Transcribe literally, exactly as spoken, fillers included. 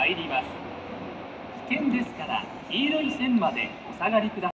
参ります。危険ですから黄色い線までお下がりください。